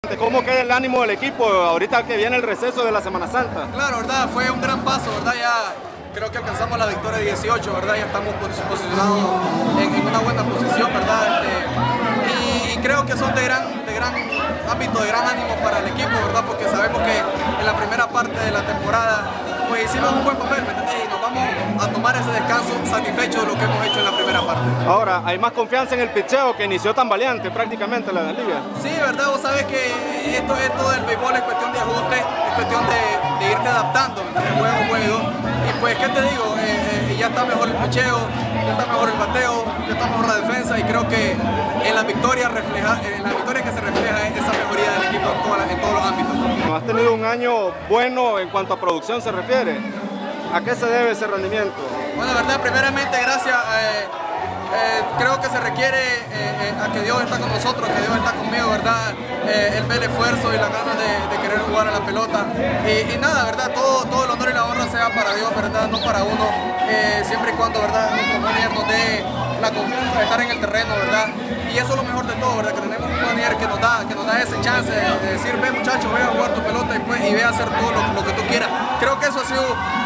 ¿Cómo queda el ánimo del equipo ahorita que viene el receso de la Semana Santa? Claro, ¿verdad? Fue un gran paso, ¿verdad? Ya creo que alcanzamos la victoria de 18, ¿verdad? Ya estamos posicionados en una buena posición, ¿verdad? Y creo que son de gran ámbito, de gran ánimo para el equipo, ¿verdad? Porque sabemos que en la primera parte de la temporada pues hicimos un buen papel, ¿me entendés? Y nos vamos a tomar ese descanso satisfechos de lo que hemos hecho en la primera parte. Ahora, hay más confianza en el picheo que inició tan valiente prácticamente la liga. Sí, ¿verdad? Vos sabés que esto del béisbol es cuestión de ajuste, es cuestión de irte adaptando, ¿me entendés? Juego a juego. Y pues, ¿qué te digo? Ya está mejor el picheo, ya está mejor el bateo, ya está mejor la defensa y creo que en la victoria que se refleja esa mejoría del equipo en todos los ámbitos. Has tenido un año bueno en cuanto a producción se refiere. ¿A qué se debe ese rendimiento? Bueno, verdad, primeramente gracias. Creo que se requiere a que Dios está con nosotros, que Dios está conmigo, ¿verdad? Él ve el esfuerzo y la ganas de querer jugar a la pelota. Y nada, ¿verdad? Todo el honor y la honra sea para Dios, ¿verdad? No para uno. Siempre y cuando, ¿verdad? Nuestro manager nos dé la confianza de estar en el terreno, ¿verdad? Y eso es lo mejor de todo, ¿verdad? Que tenemos un manager que nos da ese chance de decir, ve muchacho, ve a jugar tu pelota y ve a hacer todo lo que tú quieras. Creo que eso ha sido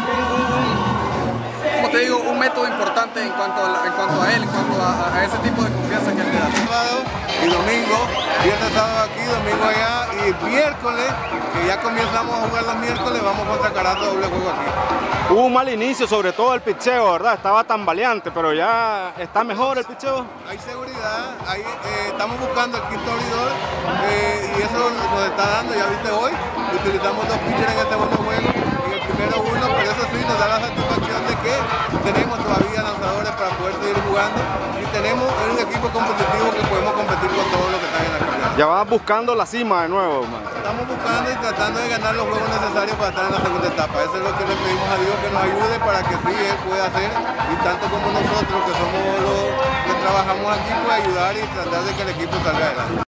como te digo, un método importante en cuanto a él, en cuanto a ese tipo de confianza que él te da. Sábado y domingo, viernes, sábado aquí, domingo allá y miércoles, que ya comenzamos a jugar los miércoles, vamos contra Carato, doble juego aquí. Hubo un mal inicio, sobre todo el picheo, ¿verdad? Estaba tan valiente, pero ya está mejor el picheo. Hay seguridad, estamos buscando el quinto abridor y eso nos está dando, ya viste hoy, utilizamos 2 pitchers en el segundo juego y el primero uno, pero eso sí nos da la satisfacción de que tenemos todavía lanzadores para poder seguir jugando y tenemos un equipo competitivo que podemos competir con todo lo que está en la carrera. Ya vas buscando la cima de nuevo, man. Estamos buscando y tratando de ganar los juegos necesarios para estar en la segunda etapa. Eso es lo que le pedimos a Dios, que nos ayude para que sí Él pueda hacer y tanto como nosotros que somos los que trabajamos aquí, pues ayudar y tratar de que el equipo salga adelante.